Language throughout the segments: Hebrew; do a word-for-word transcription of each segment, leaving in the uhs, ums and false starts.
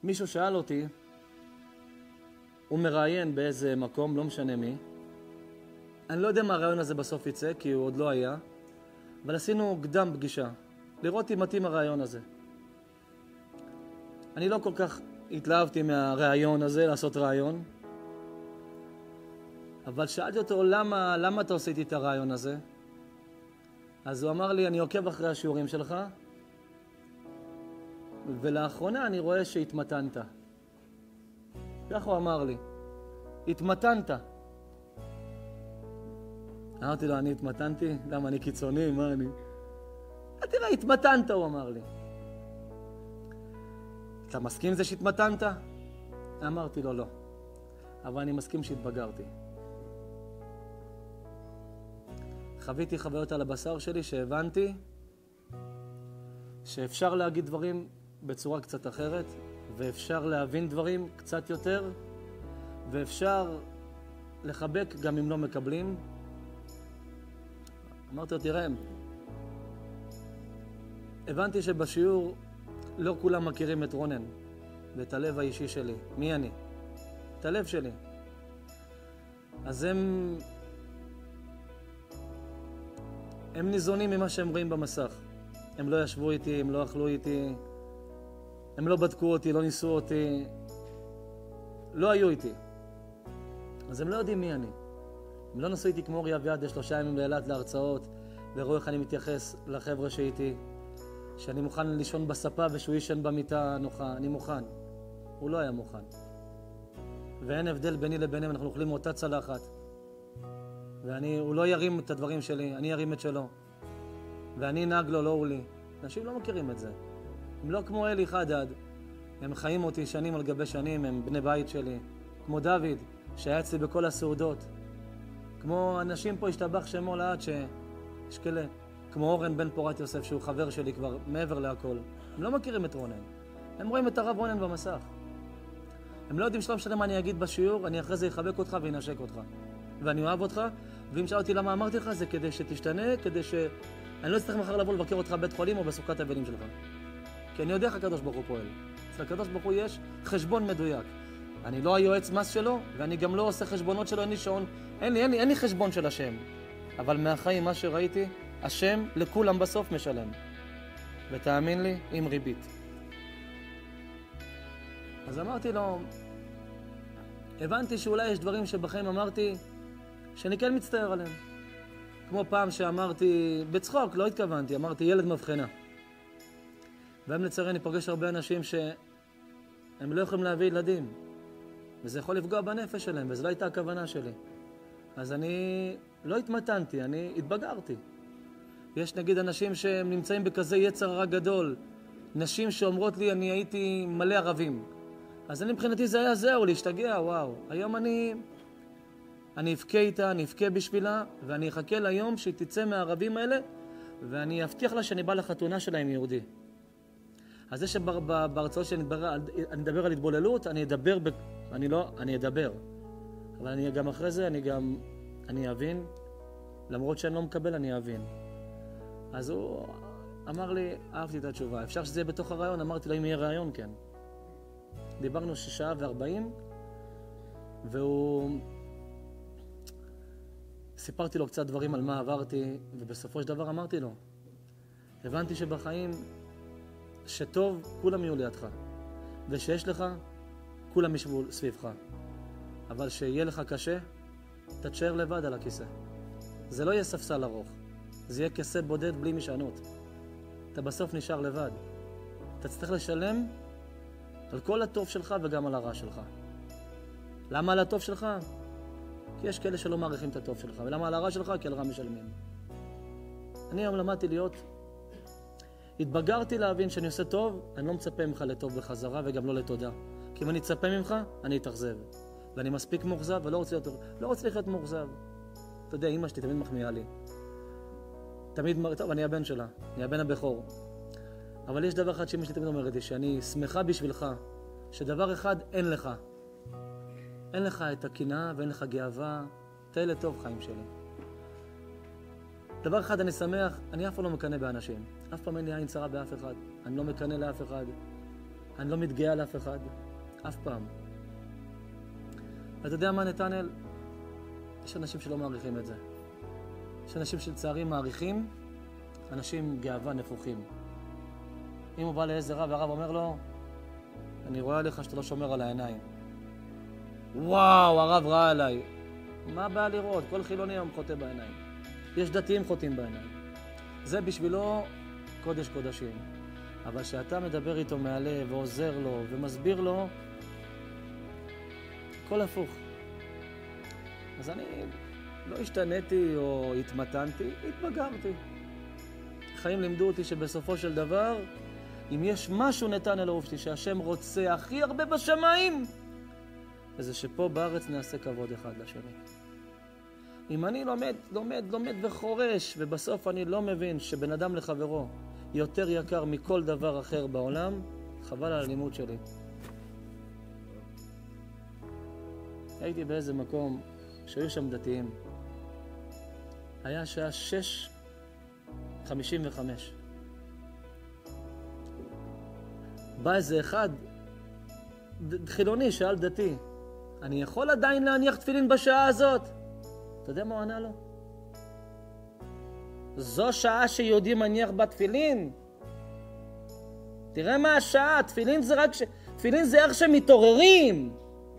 מישהו שאל אותי, הוא מראיין באיזה מקום, לא משנה מי. אני לא יודע מה הרעיון הזה בסוף יצא, כי הוא עוד לא היה, אבל עשינו קדם פגישה, לראות אם מתאים הרעיון הזה. אני לא כל כך התלהבתי מהרעיון הזה, לעשות רעיון, אבל שאלתי אותו, למה, למה אתה עושה איתי את הרעיון הזה? אז הוא אמר לי, אני עוקב אחרי השיעורים שלך, ולאחרונה אני רואה שהתמתנת. כך הוא אמר לי, התמתנת. אמרתי לו, אני התמתנתי? למה אני קיצוני? מה אני? תראה, התמתנת, הוא אמר לי. אתה מסכים עם זה שהתמתנת? אמרתי לו, לא. אבל אני מסכים שהתבגרתי. חוויתי חוויות על הבשר שלי שהבנתי שאפשר להגיד דברים בצורה קצת אחרת, ואפשר להבין דברים קצת יותר, ואפשר לחבק גם אם לא מקבלים. אמרתי לו, תראה, הבנתי שבשיעור לא כולם מכירים את רונן ואת הלב האישי שלי. מי אני? את הלב שלי. אז הם הם ניזונים ממה שהם רואים במסך. הם לא ישבו איתי, הם לא אכלו איתי, הם לא בדקו אותי, לא ניסו אותי, לא היו איתי. אז הם לא יודעים מי אני. הם לא נסו איתי כמו אורי אביעד שלושה ימים לאילת להרצאות, וראו איך אני מתייחס לחבר'ה שאיתי, שאני מוכן לישון בספה ושהוא ישן במיטה נוחה. אני מוכן. הוא לא היה מוכן. ואין הבדל ביני לביניהם, אנחנו אוכלים מאותה צלחת. ואני, הוא לא ירים את הדברים שלי, אני ירים את שלו. ואני נהג לו, לא הוא לי. אנשים לא מכירים את זה. הם לא כמו אלי חדד. הם חיים אותי שנים על גבי שנים, הם בני בית שלי. כמו דוד, שהיה אצלי בכל הסעודות. כמו אנשים פה השתבח שמו לעד שישכלה. כמו אורן בן פורת יוסף, שהוא חבר שלי כבר מעבר להכל. הם לא מכירים את רונן. הם רואים את הרב רונן במסך. הם לא יודעים שלא משנה מה אני אגיד בשיעור, אני אחרי זה יחבק אותך וינשק אותך. ואני אוהב אותך, ואם שאל אותי למה אמרתי לך, זה כדי שתשתנה, כדי ש... אני לא אצטרך מחר לבוא לבקר אותך בבית חולים או בסוכת האבלים שלך. כי אני יודע איך הקדוש ברוך הוא פועל. אצל הקדוש ברוך הוא יש חשבון מדויק. אני לא היועץ מס שלו, ואני גם לא עושה חשבונות שלו, אין לי שעון, אין לי, אין לי, אין לי חשבון של השם. אבל מהחיים, מה שראיתי, השם לכולם בסוף משלם. ותאמין לי, עם ריבית. אז אמרתי לו, הבנתי שאולי יש דברים שבחיים אמרתי שאני כן מצטער עליהם. כמו פעם שאמרתי, בצחוק, לא התכוונתי, אמרתי ילד מבחנה. והם לצערי אני פוגש הרבה אנשים שהם לא יכולים להביא ילדים. וזה יכול לפגוע בנפש שלהם, וזו לא הייתה הכוונה שלי. אז אני לא התמתנתי, אני התבגרתי. יש נגיד אנשים שהם נמצאים בכזה יצר רע גדול, נשים שאומרות לי אני הייתי מלא ערבים. אז אני מבחינתי זה היה זהו, להשתגע, וואו. היום אני, אני אבכה איתה, אני אבכה בשבילה, ואני אחכה ליום שהיא תצא מהערבים האלה, ואני אבטיח לה שאני בא לחתונה שלה עם יהודי. אז זה שבהרצאות שאני אדבר על התבוללות, אני אדבר, ב... אני לא, אני אדבר. אבל אני גם אחרי זה, אני גם, אני אבין, למרות שאני לא מקבל, אני אבין. אז הוא אמר לי, אהבתי את התשובה. אפשר שזה יהיה בתוך הרעיון? אמרתי לו, אם יהיה רעיון, כן. דיברנו שעה וארבעים, והוא... סיפרתי לו קצת דברים על מה עברתי, ובסופו של דבר אמרתי לו, הבנתי שבחיים שטוב, כולם יהיו לידך, ושיש לך, כולם ישבו סביבך. אבל שיהיה לך קשה, אתה תשאר לבד על הכיסא. זה לא יהיה ספסל ארוך, זה יהיה כיסא בודד בלי משענות. אתה בסוף נשאר לבד. אתה צריך לשלם על כל הטוב שלך וגם על הרע שלך. למה על הטוב שלך? כי יש כאלה שלא מעריכים את הטוב שלך. ולמה על הרע שלך? כי על רע משלמים. אני היום למדתי להיות... התבגרתי להבין שאני עושה טוב, אני לא מצפה ממך לטוב בחזרה וגם לא לתודה. כי אם אני אצפה ממך, אני אתאכזב. ואני מספיק מוחזב ולא רוצה להיות... לא רוצה להיות מוחזב. אתה יודע, אמא שלי תמיד מחמיאה לי. תמיד... טוב, אני הבן שלה. אני הבן הבכור. אבל יש דבר אחד שאמא שלי תמיד אומרת לי, שאני שמחה בשבילך, שדבר אחד אין לך. אין לך את הקנאה ואין לך גאווה. אתה ילד טוב, חיים שלי. דבר אחד אני שמח, אני אף פעם לא מקנא באנשים. אף פעם אין לי עין צרה באף אחד. אני לא מקנא לאף אחד. אני לא מתגאה על אף אחד, אף פעם. ואתה יודע מה, נתנאל? יש אנשים שלא מעריכים את זה. יש אנשים שלצערי מעריכים, אנשים גאווה נפוחים. אם הוא בא לאיזה רב, והרב אומר לו, אני רואה לך שאתה לא שומר על העיניים. וואו, הרב ראה עליי. מה בא לראות? כל חילוני היום חוטא בעיניים. יש דתיים חוטאים בעיניים. זה בשבילו קודש קודשים. אבל שאתה מדבר איתו מהלב ועוזר לו ומסביר לו, הכל הפוך. אז אני לא השתניתי או התמתנתי, התבגרתי. חיים לימדו אותי שבסופו של דבר, אם יש משהו נתנאל אהובתי שהשם רוצה הכי הרבה בשמיים, וזה שפה בארץ נעשה כבוד אחד לשני. אם אני לומד, לומד, לומד וחורש, ובסוף אני לא מבין שבן אדם לחברו יותר יקר מכל דבר אחר בעולם, חבל על הלימוד שלי. הייתי באיזה מקום שהיו שם דתיים. היה שעה שש חמישים וחמש. בא איזה אחד, חילוני, שאל דתי, אני יכול עדיין להניח תפילין בשעה הזאת? אתה יודע מה הוא ענה לו? זו שעה שיהודי מניח בה תפילין. תראה מה השעה, תפילין זה רק ש... תפילין זה איך שמתעוררים.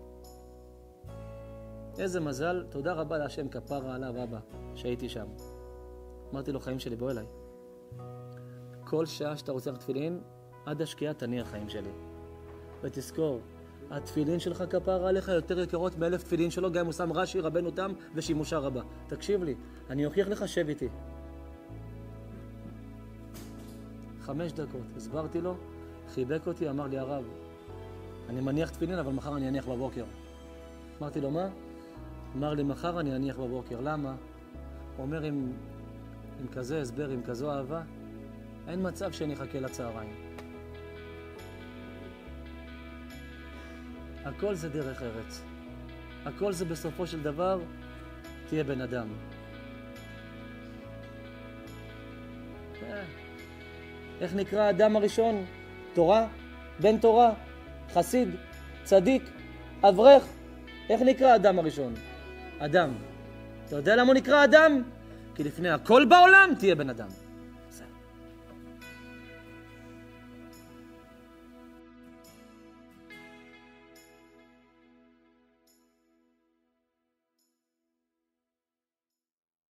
איזה מזל, תודה רבה להשם כפרה עליו אבא, שהייתי שם. אמרתי לו, חיים שלי, בוא אליי. כל שעה שאתה רוצה תפילין, עד השקיעה תניח חיים שלי. ותזכור, התפילין שלך כפרה עליך יותר יקרות מאלף תפילין שלו, גם אם הוא שם רש"י, רבנו תם ושימושה רבה. תקשיב לי, אני אוכיח לך, שב איתי. חמש דקות, הסברתי לו, חיבק אותי, אמר לי הרב, אני מניח תפילין, אבל מחר אני אניח בבוקר. אמרתי לו, מה? אמר לי, מחר אני אניח בבוקר. למה? הוא אומר, עם, עם כזה הסבר, עם כזו אהבה, אין מצב שאני אחכה לצהריים. הכל זה דרך ארץ. הכל זה בסופו של דבר, תהיה בן אדם. איך נקרא האדם הראשון? תורה? בן תורה? חסיד? צדיק? אברך? איך נקרא האדם הראשון? אדם. אתה יודע למה הוא נקרא אדם? כי לפני הכל בעולם תהיה בן אדם.